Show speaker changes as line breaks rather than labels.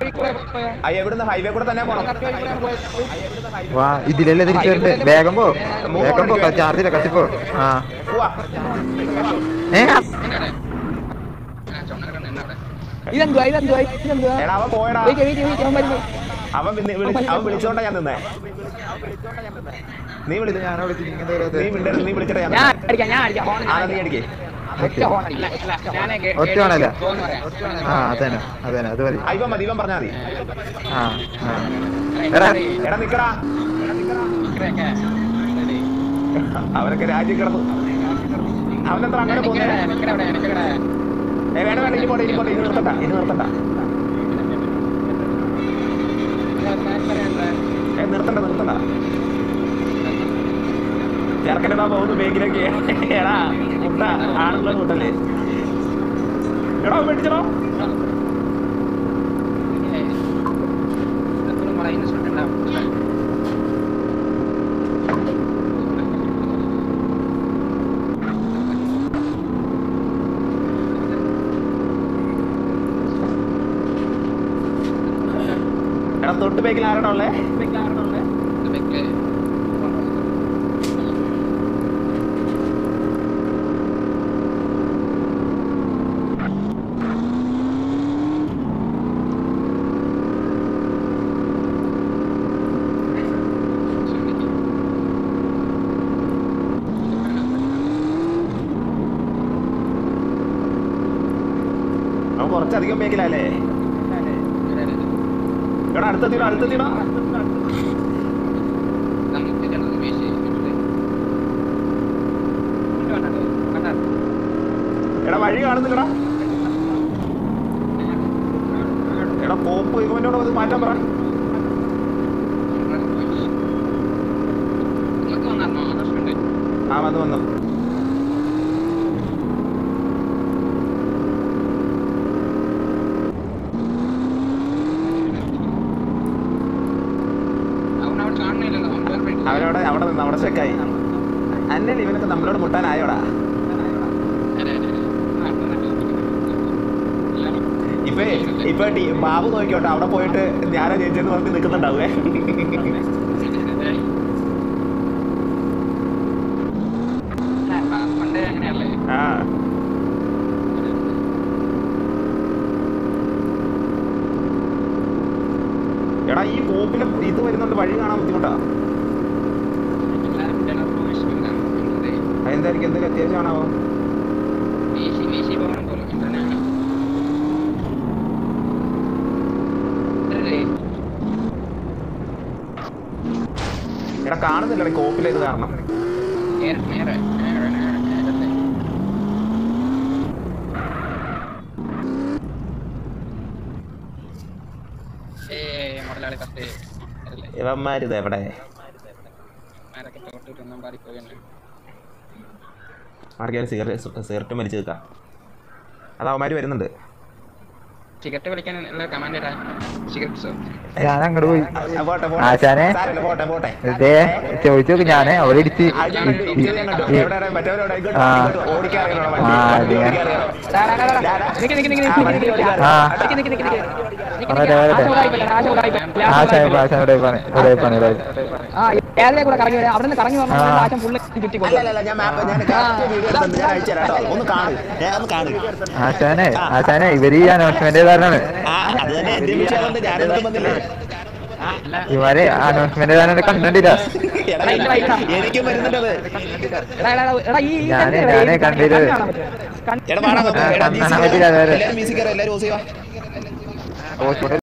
എവിടുന്ന് ഹൈവേ കൂടെ തന്നെ പോണം.
വാ ഇതിലല്ലേ തിരിച്ചു വരണ്ടേ? വേഗം പോ ചാർജില്ല കത്തിപ്പോ. ആ
അവൻ പോയടാ. അവൻ വിളിച്ചോണ്ടാ ഞാൻ നിന്നേ. നീ വിളിച്ചിട്ട്
ഒറ്റയാണല്ലേ? ആ അതന്നെ അതന്നെ അത് മതി.
ഇവൻ മതി, ഇവൻ പറഞ്ഞാ മതി.
ആ
എടാ നിക്കടാ. അവരൊക്കെ രാജ്യം കിടന്നു. അവനെത്ര അങ്ങനെ പോകുന്നേ? വേണ്ട വേണ്ട, ഇനി പോട്ടെ, ഇനി പോട്ടെ, ഇനി നിർത്തണ്ട, ഇനി നിർത്തണ്ട. നിർത്തണ്ട നിർത്തണ്ട. ചേർക്കണ്ടാ പോകുന്നു ബേക്കിലേക്ക്. എടാ മുട്ട ആണുള്ള മുട്ടല്ലേ? എടാ മേടിച്ചോ. എടാ തൊട്ട് ബേക്കിൽ ആരാണോ ഉള്ളേ? കുറച്ചധികം ബേക്കിലല്ലേ? എടാ അടുത്തെത്തിയോ, അടുത്തെത്തിയോ? എടാ വഴി കാണുന്നില്ലടാ. എടാ പോപ്പ് ഇവനോട് അത് മാറ്റാൻ പറ. ആ വന്നു വന്നു. അവനോട് അവിടെ നിന്ന് അവിടെ ചെക്കായി. അല്ലേ ഇവനൊക്കെ നമ്മളോട് മുട്ടാനായോടാ? ഇപ്പൊ ബാബു നോക്കിയോട്ടെ, അവിടെ പോയിട്ട് ഞാനാ ജയിച്ചെന്ന് പറഞ്ഞ് നിൽക്കുന്നുണ്ടാവേ. ആ എടാ ഈ പോപ്പില് ഇത് വരുന്നുണ്ട്, വഴി കാണാൻ ബുദ്ധിമുട്ടാ. അതെന്തായിരിക്കും, എന്തെങ്കിലും അത്യാവശ്യമാണോ? എടാ കാണുന്നില്ല കോപ്പിലെ ഇത് കാരണം. ഇവന്മാരിത് എവിടെ? ആർക്കെങ്കിലും സിഗരറ്റ് മരിച്ചു നിൽക്കാം. അത് അവന്മാര് വരുന്നുണ്ട്.
ഞാൻ അങ്ങോട്ട് പോയി. ആശാനെ ചോദിച്ചു നോക്ക്. ഞാന് അവിടെ ഇടിച്ച് ആശാനെ ആശാനെ ഇവര് ഈ അനൗൺസ്മെന്റ് കാരണമാണ്. ഇവരെ അനൗൺസ്മെന്റ് കാരണം കണ്ടിട്ടില്ല. ഞാനേ കണ്ടിട്ട്